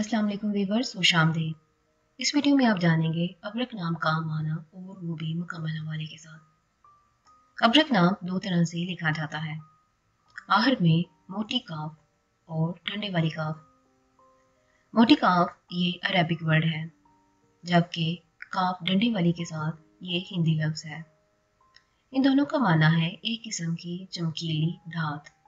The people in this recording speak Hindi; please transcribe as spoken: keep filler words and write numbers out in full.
अस्सलाम वालेकुम वीवर्स, खुशामदीद। इस वीडियो में आप जानेंगे अबरक नाम का माना और वो भी मुकम्मल हवाले के साथ। अबरक नाम दो तरह से लिखा जाता है, आहर में मोटी काफ और ठंडे वाली काफ। मोटी काफ ये अरबिक वर्ड है, जबकि काफ डंडे वाली के साथ ये हिंदी लफ्ज़ है। इन दोनों का माना है एक किस्म की चमकीली धात